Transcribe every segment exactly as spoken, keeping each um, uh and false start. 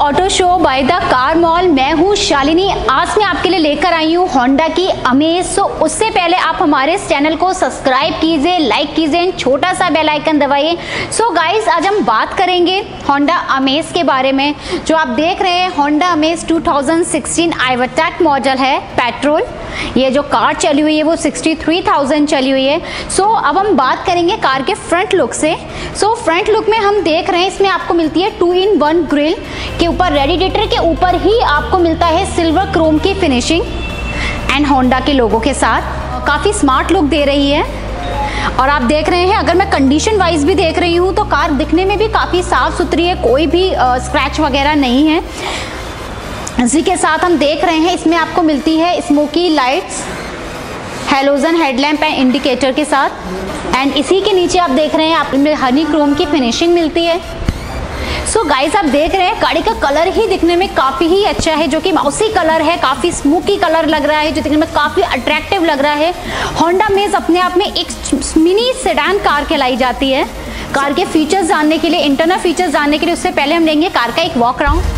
Auto show by the car mall. मैं हूँ शालिनी। आज मैं आपके लिए लेकर आई हूँ होंडा की अमेज। सो उससे पहले आप हमारे इस चैनल को सब्सक्राइब कीजिए, लाइक कीजिए, छोटा सा बेल आइकन दबाइए। सो गाइस, आज हम बात करेंगे होंडा अमेज के बारे में। जो आप देख रहे हैं Honda Amaze two thousand sixteen ivtec model है, पेट्रोल। ये जो कार चली हुई है वो सिक्सटी थ्री थाउजेंड चली हुई है। सो so, अब हम बात करेंगे कार के फ्रंट लुक से। सो so, फ्रंट लुक में हम देख रहे हैं इसमें आपको मिलती है टू इन वन ग्रिल के ऊपर, रेडिएटर के ऊपर ही आपको मिलता है सिल्वर क्रोम की फिनिशिंग एंड होंडा के लोगो के साथ। काफ़ी स्मार्ट लुक दे रही है। और आप देख रहे हैं, अगर मैं कंडीशन वाइज भी देख रही हूँ तो कार दिखने में भी काफ़ी साफ़ सुथरी है, कोई भी स्क्रैच वगैरह नहीं है। इसी के साथ हम देख रहे हैं इसमें आपको मिलती है smoky lights, halogen headlamp and indicator के साथ। एंड इसी के नीचे आप देख रहे हैं आप में हनी क्रोम की फिनिशिंग मिलती है। सो so गाइस, आप देख रहे हैं गाड़ी का कलर ही दिखने में काफ़ी ही अच्छा है, जो कि माउसी कलर है, काफ़ी स्मोकी कलर लग रहा है, जो दिखने में काफ़ी अट्रैक्टिव लग रहा है। होंडा अमेज अपने आप में एक मिनी सेडान कार कहलाई जाती है। कार के फीचर्स जानने के लिए, इंटरनल फीचर्स जानने के लिए, उससे पहले हम लेंगे कार का एक वॉक राउंड।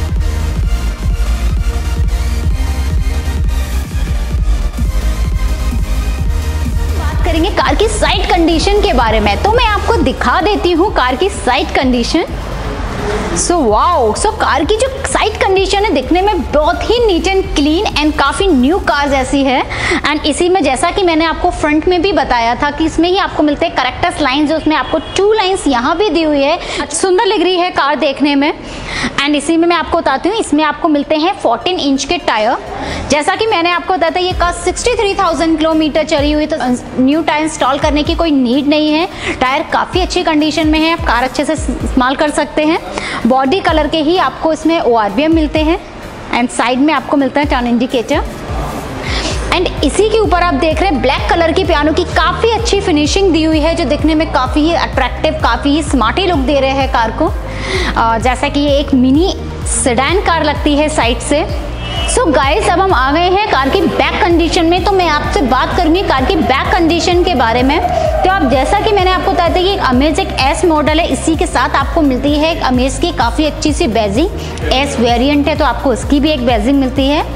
करेंगे कार की साइड कंडीशन के बारे में, तो मैं आपको दिखा देती हूँ कार की side condition. So wow, so car की जो साइड कंडीशन है दिखने में बहुत ही नीट एंड क्लीन एंड काफ़ी न्यू कार जैसी है। एंड इसी में जैसा कि मैंने आपको फ्रंट में भी बताया था कि इसमें ही आपको मिलते हैं करेक्टर्स लाइंस, जो उसमें आपको टू लाइंस यहाँ भी दी हुई है। सुंदर लग रही है कार देखने में। एंड इसी में मैं आपको बताती हूँ, इसमें आपको मिलते हैं फोर्टीन इंच के टायर। जैसा कि मैंने आपको बताया था ये car sixty three thousand kilometre चली हुई, तो न्यू टायर इंस्टॉल करने की कोई नीड नहीं है। टायर काफ़ी अच्छी कंडीशन में है, आप कार अच्छे से इस्तेमाल कर सकते हैं। बॉडी कलर के ही आपको इसमें ओ आर बी एम मिलते हैं एंड साइड में आपको मिलता है टर्न इंडिकेटर। एंड इसी के ऊपर आप देख रहे हैं ब्लैक कलर की पियानो की काफ़ी अच्छी फिनिशिंग दी हुई है, जो दिखने में काफ़ी ही अट्रैक्टिव, काफ़ी ही स्मार्टी लुक दे रहे हैं कार को। आ, जैसा कि ये एक मिनी सेडान कार लगती है साइड से। सो so गाइस, अब हम आ गए हैं कार की बैक कंडीशन में। तो मैं आपसे बात करूंगी कार की बैक कंडीशन के बारे में। तो आप जैसा कि मैंने आपको बताया था कि अमेज एक एस मॉडल है, इसी के साथ आपको मिलती है एक अमेज की काफ़ी अच्छी सी बैजिंग। एस वेरिएंट है तो आपको इसकी भी एक बैजिंग मिलती है।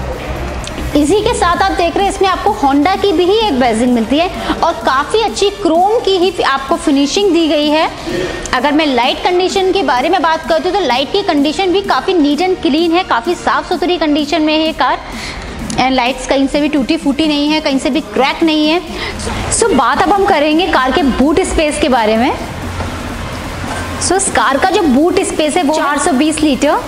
इसी के साथ आप देख रहे हैं इसमें आपको होंडा की भी ही एक बैजिंग मिलती है और काफ़ी अच्छी क्रोम की ही आपको फिनिशिंग दी गई है। अगर मैं लाइट कंडीशन के बारे में बात करती हूँ तो लाइट की कंडीशन भी काफ़ी नीट एंड क्लीन है, काफ़ी साफ़ सुथरी कंडीशन में है ये कार। एंड लाइट्स कहीं से भी टूटी फूटी नहीं है, कहीं से भी क्रैक नहीं है। सो so, बात अब हम करेंगे कार के बूट स्पेस के बारे में। सो so, इस कार का जो बूट स्पेस है वो चार सौ बीस लीटर।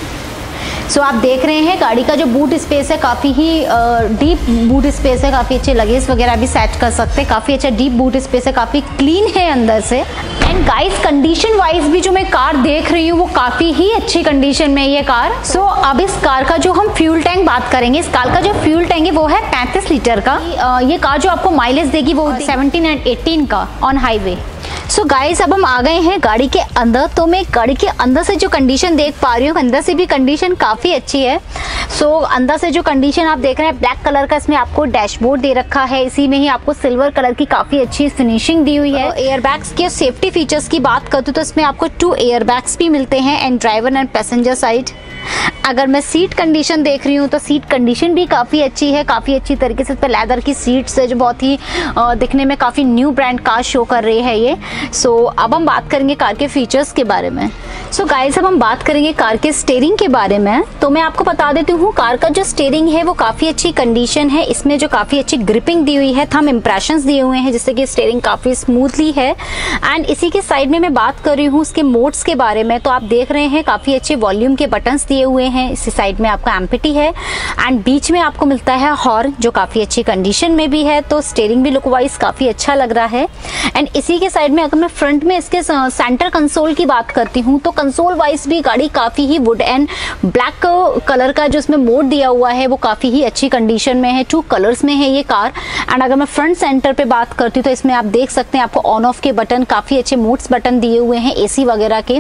सो so, आप देख रहे हैं गाड़ी का जो बूट स्पेस है काफ़ी ही डीप बूट स्पेस है, काफ़ी अच्छे लगेज वगैरह भी सेट कर सकते हैं। काफ़ी अच्छा डीप बूट स्पेस है, काफ़ी क्लीन है अंदर से। एंड गाइस, कंडीशन वाइज भी जो मैं कार देख रही हूँ वो काफ़ी ही अच्छी कंडीशन में है ये कार। सो so, अब इस कार का जो हम फ्यूल टैंक बात करेंगे, इस कार का जो फ्यूल टैंक है वो है पैंतीस लीटर का। ये कार जो आपको माइलेज देगी वो सेवनटीन एंड एटीन का on highway. So so guys, अब हम आ गए हैं गाड़ी के अंदर। तो मैं गाड़ी के अंदर से जो कंडीशन देख पा रही हूँ, अंदर से भी कंडीशन काफ़ी अच्छी है। सो so, अंदर से जो कंडीशन आप देख रहे हैं, ब्लैक कलर का इसमें आपको डैशबोर्ड दे रखा है। इसी में ही आपको सिल्वर कलर की काफ़ी अच्छी फिनिशिंग दी हुई है। एयरबैग्स के सेफ्टी फीचर्स की बात करती हूँ तो इसमें आपको टू एयरबैग्स भी मिलते हैं and driver and passenger side. अगर मैं सीट कंडीशन देख रही हूँ तो सीट कंडीशन भी काफ़ी अच्छी है, काफ़ी अच्छी तरीके से। इस पर लेदर की सीट्स है जो बहुत ही आ, दिखने में काफ़ी न्यू ब्रांड कार शो कर रही है ये। सो so, अब हम बात करेंगे कार के फीचर्स के बारे में। सो so, गाइस, अब हम बात करेंगे कार के स्टीयरिंग के बारे में। तो मैं आपको बता देती हूँ कार का जो स्टीयरिंग है वो काफ़ी अच्छी कंडीशन है। इसमें जो काफ़ी अच्छी ग्रिपिंग दी हुई है, थंब इम्प्रेशंस दिए हुए हैं, जिससे कि स्टीयरिंग काफ़ी स्मूथली है। एंड इसी के साइड में मैं बात कर रही हूँ उसके मोड्स के बारे में। तो आप देख रहे हैं काफ़ी अच्छे वॉल्यूम के बटन्स दिए हुए हैं। इसी साइड में आपका एम्पिटी है एंड बीच में आपको मिलता है हॉर्न, जो काफ़ी अच्छी कंडीशन में भी है। तो स्टीयरिंग भी लुक वाइज काफ़ी अच्छा लग रहा है। एंड इसी के साइड में अगर मैं फ्रंट में इसके सेंटर कंसोल की बात करती हूँ तो कंसोल वाइज भी गाड़ी काफ़ी ही वुड एंड ब्लैक कलर का जो इसमें मोड दिया हुआ है वो काफ़ी ही अच्छी कंडीशन में है। टू कलर्स में है ये कार। एंड अगर मैं फ्रंट सेंटर पे बात करती हूँ तो इसमें आप देख सकते हैं आपको ऑन ऑफ के बटन, काफ़ी अच्छे मोड्स बटन दिए हुए हैं एसी वगैरह के।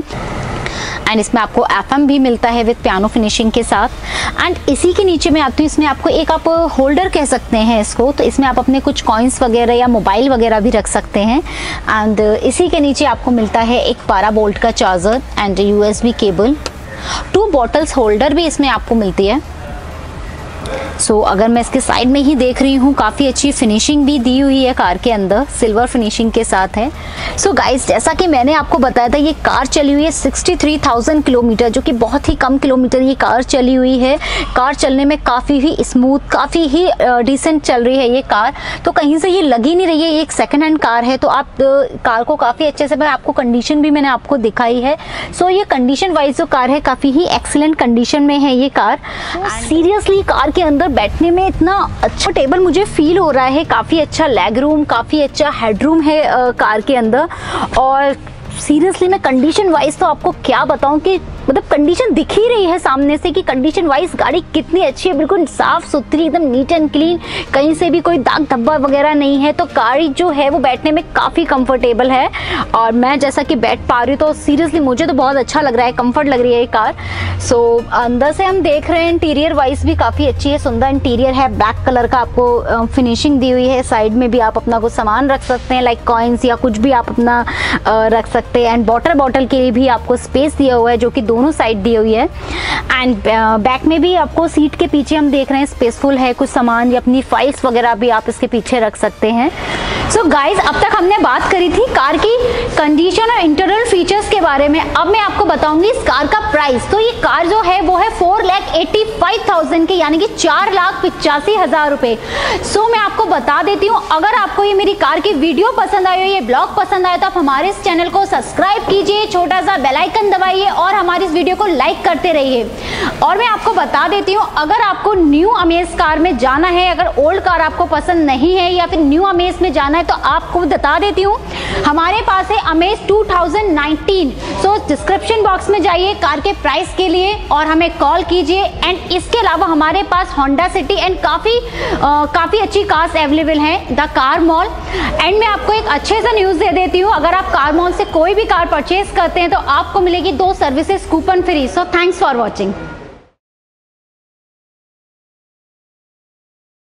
एंड इसमें आपको एफ एम भी मिलता है विद पियानो फिनिशिंग के साथ। एंड इसी के नीचे में आती हूँ, इसमें आपको एक आप होल्डर कह सकते हैं इसको, तो इसमें आप अपने कुछ कॉइन्स वगैरह या मोबाइल वगैरह भी रख सकते हैं। एंड इसी के नीचे आपको मिलता है एक बारह वोल्ट का charger and USB cable. Two bottles holder भी इसमें आपको मिलती है। सो so, अगर मैं इसके साइड में ही देख रही हूँ, काफ़ी अच्छी फिनिशिंग भी दी हुई है कार के अंदर, सिल्वर फिनिशिंग के साथ है। सो so गाइस, जैसा कि मैंने आपको बताया था, ये कार चली हुई है तिरेसठ हज़ार किलोमीटर, जो कि बहुत ही कम किलोमीटर ये कार चली हुई है। कार चलने में काफ़ी ही स्मूथ, काफ़ी ही डिसेंट चल रही है ये कार, तो कहीं से ये लगी नहीं रही है। ये एक सेकेंड हैंड कार है, तो आप कार को काफ़ी अच्छे से, मैं आपको कंडीशन भी मैंने आपको दिखाई है। सो so, ये कंडीशन वाइज जो कार है, काफ़ी ही एक्सीलेंट कंडीशन में है ये कार। सीरियसली कार के अंदर बैठने में इतना अच्छा टेबल मुझे फील हो रहा है, काफ़ी अच्छा लेग रूम, काफ़ी अच्छा हेडरूम है आ, कार के अंदर। और सीरियसली मैं कंडीशन वाइज तो आपको क्या बताऊं कि मतलब कंडीशन दिख ही रही है सामने से कि कंडीशन वाइज गाड़ी कितनी अच्छी है, बिल्कुल साफ सुथरी, एकदम नीट एंड क्लीन, कहीं से भी कोई दाग धब्बा वगैरह नहीं है। तो गाड़ी जो है वो बैठने में काफ़ी कंफर्टेबल है, और मैं जैसा कि बैठ पा रही हूँ तो सीरियसली मुझे तो बहुत अच्छा लग रहा है, कंफर्ट लग रही है ये कार। सो so, अंदर से हम देख रहे हैं इंटीरियर वाइज भी काफ़ी अच्छी है, सुंदर इंटीरियर है, ब्लैक कलर का आपको फिनिशिंग दी हुई है। साइड में भी आप अपना कुछ सामान रख सकते हैं, लाइक कॉइन्स या कुछ भी आप अपना रख सकते हैं। एंड वाटर बॉटल के लिए भी आपको स्पेस दिया हुआ है, जो कि दोनों साइड दी हुई है। एंड बैक में भी आपको सीट के पीछे हम देख रहे हैं स्पेसफुल है, कुछ सामान या अपनी फाइल्स वगैरह भी आप इसके पीछे रख सकते हैं। सो so गाइज, अब तक हमने बात करी थी कार की कंडीशन और इंटरनल फीचर्स के बारे में। अब मैं आपको बताऊंगी इस कार का प्राइस। तो ये कार जो है वो है four lakh eighty five thousand की, यानी कि चार लाख पिचासी हजार रुपए। सो so, मैं आपको बता देती हूँ, अगर आपको ये मेरी कार की वीडियो पसंद आई हो, ये ब्लॉग पसंद आया, तो आप हमारे इस चैनल को सब्सक्राइब कीजिए, छोटा सा बेल आइकन दबाइए और हमारी इस वीडियो को लाइक करते रहिए। और मैं आपको बता देती हूँ, अगर आपको न्यू अमेज कार में जाना है, अगर ओल्ड कार आपको पसंद नहीं है या फिर न्यू अमेज में जाना है, तो आपको बता देती हूँ हमारे पास है Amaze two thousand nineteen. So description box में जाइए कार के प्राइस के लिए और हमें कॉल कीजिए। एंड इसके अलावा हमारे पास होंडा सिटी एंड काफ़ी काफ़ी अच्छी कार्स अवेलेबल हैं द कार मॉल। एंड मैं आपको एक अच्छे से न्यूज़ दे देती हूँ, अगर आप कार मॉल से कोई भी कार परचेज करते हैं तो आपको मिलेगी दो services coupon free. So thanks for watching.